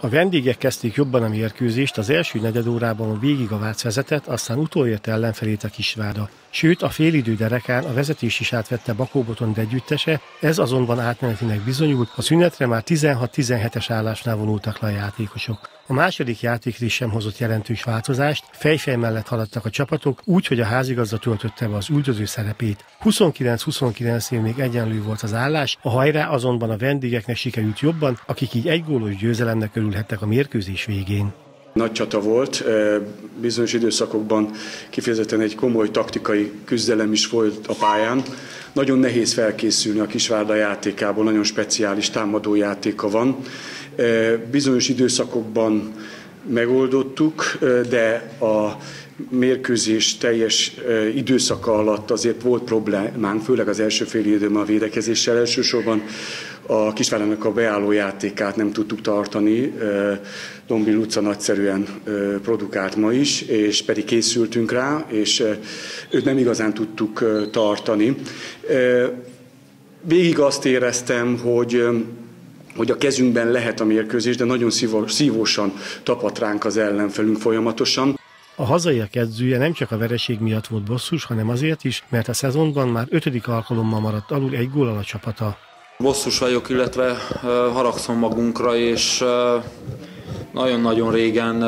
A vendégek kezdték jobban a mérkőzést, az első negyedórában végig a Vác vezetett, aztán utolért ellenfelét a Kisvárda. Sőt, a félidő derekán a vezetés is átvette Bakó Botond együttese, ez azonban átmenetinek bizonyult, a szünetre már 16-17-es állásnál vonultak le a játékosok. A második játékrés sem hozott jelentős változást, fejfej mellett haladtak a csapatok, úgy, hogy a házigazda töltötte be az üldöző szerepét. 29-29-nél még egyenlő volt az állás, a hajrá azonban a vendégeknek sikerült jobban, akik így egy gólos győzelemnek örülhettek a mérkőzés végén. Nagy csata volt, bizonyos időszakokban kifejezetten egy komoly taktikai küzdelem is volt a pályán. Nagyon nehéz felkészülni a Kisvárda játékából, nagyon speciális támadó játéka van. Bizonyos időszakokban megoldottuk, de a mérkőzés teljes időszaka alatt azért volt problémánk, főleg az első fél időben a védekezéssel. Elsősorban a Kisvárdának a beálló játékát nem tudtuk tartani. Dombi Luca nagyszerűen produkált ma is, és pedig készültünk rá, és őt nem igazán tudtuk tartani. Végig azt éreztem, hogy a kezünkben lehet a mérkőzés, de nagyon szívósan tapadt ránk az ellenfelünk folyamatosan. A hazaiak edzője nem csak a vereség miatt volt bosszus, hanem azért is, mert a szezonban már 5. alkalommal maradt alul egy góllal a csapata. Bosszus vagyok, illetve haragszom magunkra, és nagyon-nagyon régen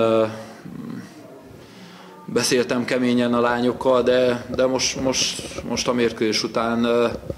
beszéltem keményen a lányokkal, de most a mérkőzés után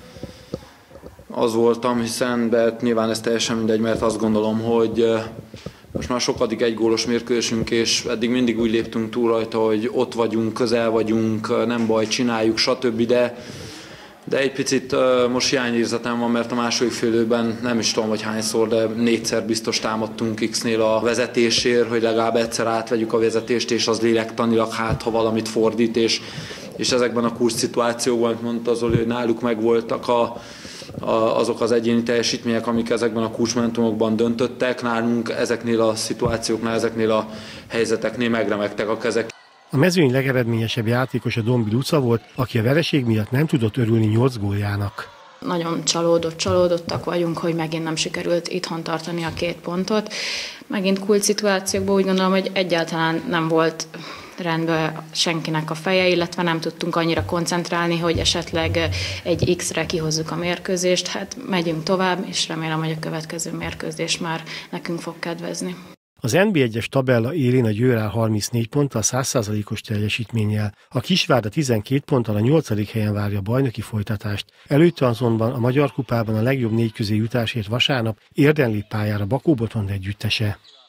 az voltam, hiszen nyilván ez teljesen mindegy, mert azt gondolom, hogy most már sokadik egy gólos mérkőzésünk, és eddig mindig úgy léptünk túl rajta, hogy ott vagyunk, közel vagyunk, nem baj, csináljuk, stb. De egy picit most hiányérzetem van, mert a második félidőben nem is tudom, hogy hányszor, de 4-szer biztos támadtunk X-nél a vezetésért, hogy legalább egyszer átvegyük a vezetést, és az lélektanilag ha valamit fordít, és ezekben a kulcs szituációkban, amit mondta Zoli, hogy náluk megvoltak azok az egyéni teljesítmények, amik ezekben a kulcsmomentumokban döntöttek, nálunk ezeknél a szituációknál, ezeknél a helyzeteknél megremegtek a kezek. A mezőny legeredményesebb játékosa Dombi Luca volt, aki a vereség miatt nem tudott örülni 8 góljának. Nagyon csalódottak vagyunk, hogy megint nem sikerült itthon tartani a 2 pontot. Megint kulcs szituációkban úgy gondolom, hogy egyáltalán nem volt rendben senkinek a feje, illetve nem tudtunk annyira koncentrálni, hogy esetleg egy X-re kihozzuk a mérkőzést. Hát megyünk tovább, és remélem, hogy a következő mérkőzés már nekünk fog kedvezni. Az NB1-es tabella élén a Győr áll 34 ponttal, 100%-os teljesítménnyel. A Kisvárda 12 ponttal a 8. helyen várja a bajnoki folytatást. Előtte azonban a Magyar Kupában a legjobb 4 közé jutásért vasárnap érdemlép pályára Bakó Botond együttese.